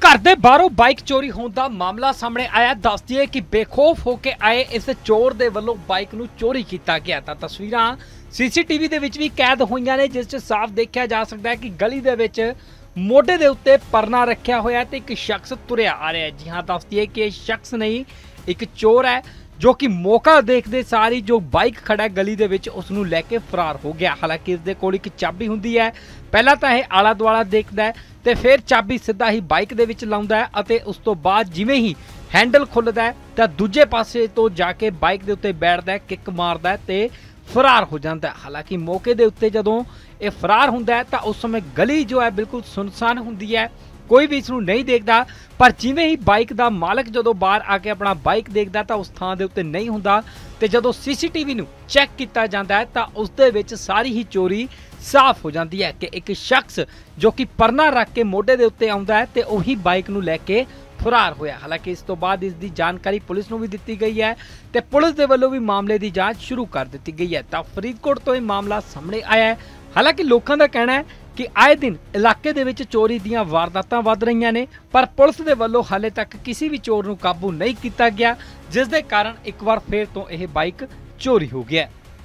घर के बाहरों बाइक चोरी होने का मामला सामने आया। दस दिए कि बेखौफ होकर आए इस चोर के वलों बाइक नूं चोरी किया गया। तस्वीरां सीसीटीवी दे विच भी कैद हुईयां ने, जिस च साफ देखा जा सकता है कि गली दे विच मोढे दे उत्ते परना रखा होया ते एक शख्स तुरिया आ रहा है। जी हाँ, दस दिए कि शख्स नहीं, एक चोर है जो कि मौका देखते सारी जो बाइक खड़ा है गली दे विच उसनूं लैके फरार हो गया। हालांकि इस दे कोल एक चाबी हुंदी है। पहला तो यह आला दुआला देखदा है ते फिर चाबी सीधा ही बाइक दे विच लाउंदा है अते उस तो बाद जिवें ही हैंडल खुलदा है तां दूजे पासे तो जाके बाइक दे उत्ते बैठदा है, किक मारदा है ते फरार हो जाता है। हालांकि मौके दे उत्ते जदों ये फरार हुंदा है तां उस समय गली जो है बिल्कुल सुनसान हुंदी है, कोई भी इसनूं नहीं देखता। पर जिवें ही बाइक का मालक जदों बाहर आके अपना बाइक देखता तो उस थां दे उत्ते नहीं हुंदा ते जदों सीसीटीवी नूं चैक किया जाता है तो उस दे विच सारी ही चोरी साफ हो जाती है कि एक शख्स जो कि परना रख के मोढे दे उत्ते आउंदा है ते उही बाइक नूं लैके फरार होया। हालांकि इस तो बाद इसकी जानकारी पुलिस नूं भी दित्ती गई है ते पुलिस दे वल्लों भी मामले की जांच शुरू कर दी गई है। तो फरीदकोट तो यह मामला सामने आया है। हालांकि लोगों का कहना है कि आए दिन इलाके दे विच चोरी दीयां वारदातां वध रहीआं ने, पर पुलिस दे वल्लों हाले तक किसी भी चोर नूं काबू नहीं किया गया, जिस दे कारण एक बार फिर तो यह बाइक चोरी हो गया।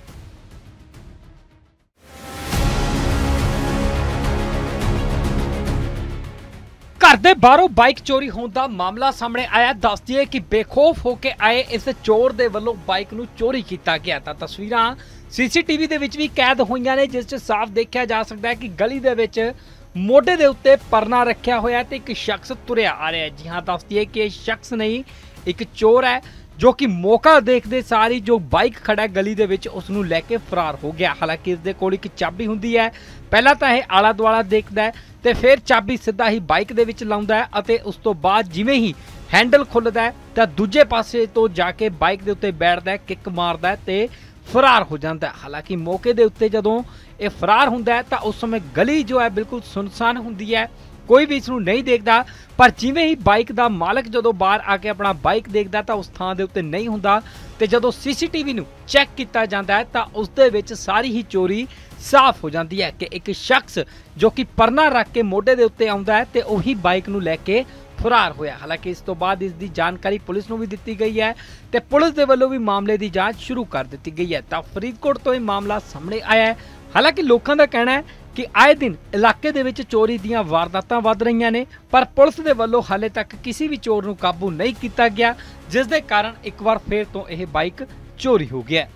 घर के बाहरों बाइक चोरी होने का मामला सामने आया। दस दिए कि बेखौफ होकर आए इस चोर के वलों बाइक नूं चोरी किया गया। तस्वीरां सीसीटीवी दे विच भी कैद हुईयां ने, जिस च साफ देखा जा सकता है कि गली दे विच मोढे दे उत्ते परना रखा होया ते एक शख्स तुरिया आ रहा है। जी हाँ, दस दिए कि शख्स नहीं, एक चोर है जो कि मौका देखते सारी जो बाइक खड़ा है गली दे विच उसनूं लैके फरार हो गया। हालांकि इस दे कोल एक चाबी हुंदी है। पहला तो यह आला दुआला देखदा है ते फिर चाबी सीधा ही बाइक दे विच लाउंदा है अते उस तो बाद जिवें ही हैंडल खुलदा है तां दूजे पासे तो जाके बाइक दे उत्ते बैठदा है, किक मारदा है ते फरार हो जाता है। हालांकि मौके दे उत्ते जदों ये फरार हुंदा है तां उस समय गली जो है बिल्कुल सुनसान हुंदी है, कोई भी इसनूं नहीं देखता। पर जिवें ही बाइक का मालक जदों बाहर आके अपना बाइक देखता तो उस थां दे उत्ते नहीं हुंदा ते जदों सीसीटीवी नूं चैक किया जाता है तो उस दे विच सारी ही चोरी साफ हो जाती है कि एक शख्स जो कि परना रख के मोढे दे उत्ते आउंदा है ते उही बाइक नूं लैके फरार होया। हालांकि इस तो बाद इसकी जानकारी पुलिस नूं भी दित्ती गई है ते पुलिस दे वल्लों भी मामले की जांच शुरू कर दी गई है। तो फरीदकोट तो यह मामला सामने आया है। हालांकि लोगों का कहना है कि आए दिन इलाके दे विच चोरी दीयां वारदातां वध रहीआं ने, पर पुलिस दे वल्लों हाले तक किसी भी चोर नूं काबू नहीं किया गया, जिस दे कारण एक बार फिर तो यह बाइक चोरी हो गया।